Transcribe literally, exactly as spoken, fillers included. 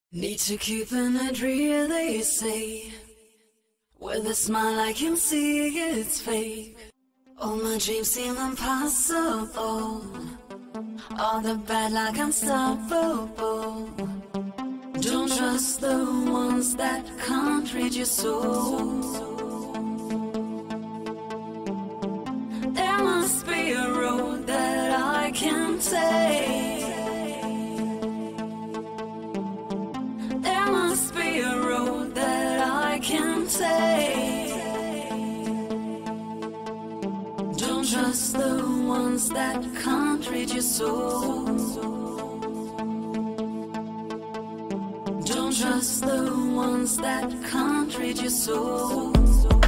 Need to keep it real, they say. With a smile I can see it's fake. All my dreams seem impossible. All the bad luck unstoppable. Don't trust the ones that can't read your soul. There must be a road that I can take. There must be a road that I can take. Don't trust the ones that can't read your soul. Don't trust the ones that can't read your soul.